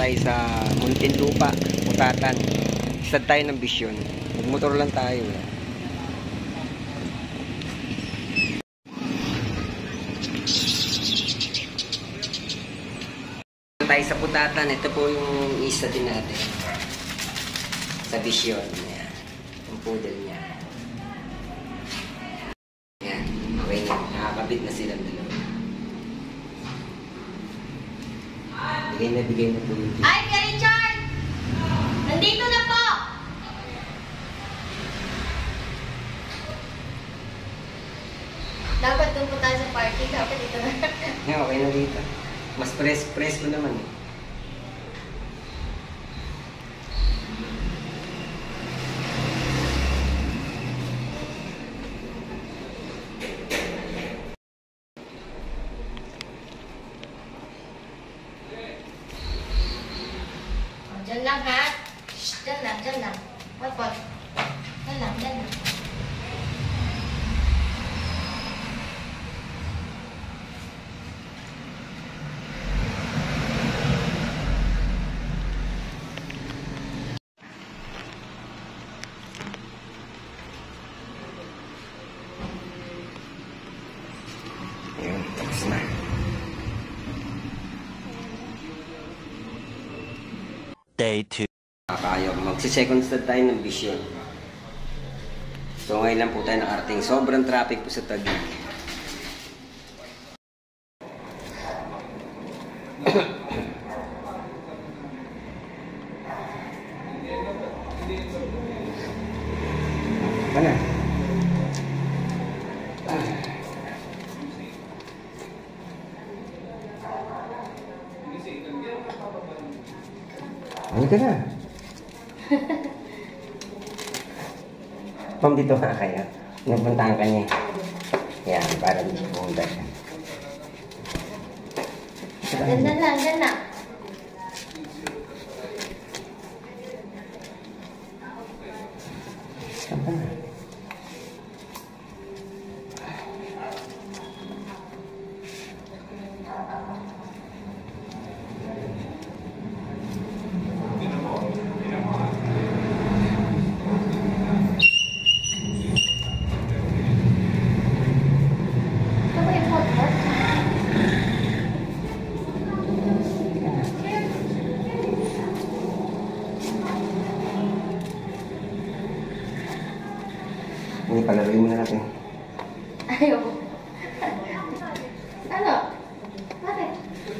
tayo sa Muntinlupa, Putatan. Stad tayo ng Bisyon. Magmotor lang tayo. Tayo sa Putatan. Ito po yung isa din natin. Sa Bisyon. Ayan. Yung poodle niya. Ayan. Okay na. Nakakabit na silang dalawa. Bigay na po yung tip. Ay, Kuya Richard! Nandito na po! Dapat doon po tayo sa party. Dapat dito na. Yeah, okay na dito. Mas presko naman eh. Diyan lang ha. Shh, diyan lang. Wapot. Diyan lang. Ayun, tapos na. Day 2. Kakayo, magsi-second stad tayo ng Bisyon. So ngayon lang po tayo nakarating. Sobrang traffic po sa Taguig. Mana? Ano ka na? Ma'am, dito ka kayo. Napuntahan ka niya. Yan, para dito pumunta siya. Diyan lang. Apa? Ini palaruin mo na natin. Ayoko. Ano? Bakit?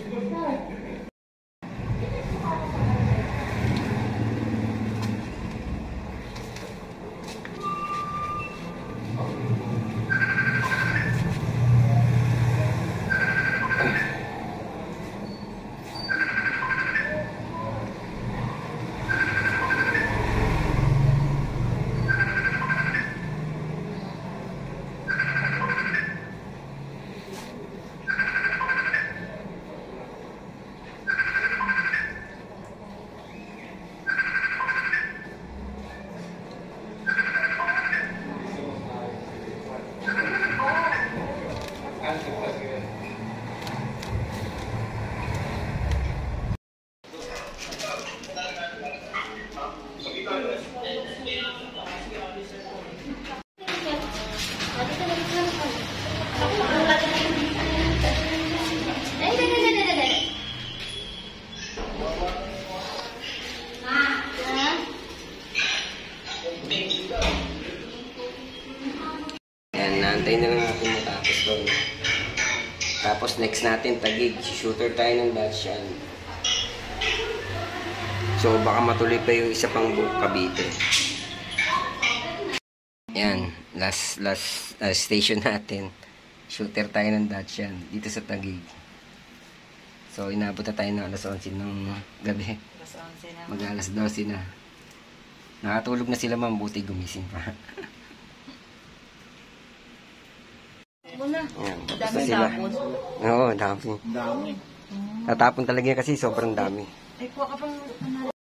Ayan, naantay na lang natin matapos doon. Tapos next natin, Taguig. Shooter tayo ng Dacian. So baka matuloy pa yung isa pang Cavite. Ayan, last station natin. Shooter tayo ng Dacian dito sa Taguig. So inabot na tayo ng alas 11 ng gabi. Mag alas 12 na. Nakatulog na sila, ma'am, buti gumising pa. Muna. Basta sila. Oo, dami. Tatapon talaga kasi sobrang dami. Ay, kuha ka pang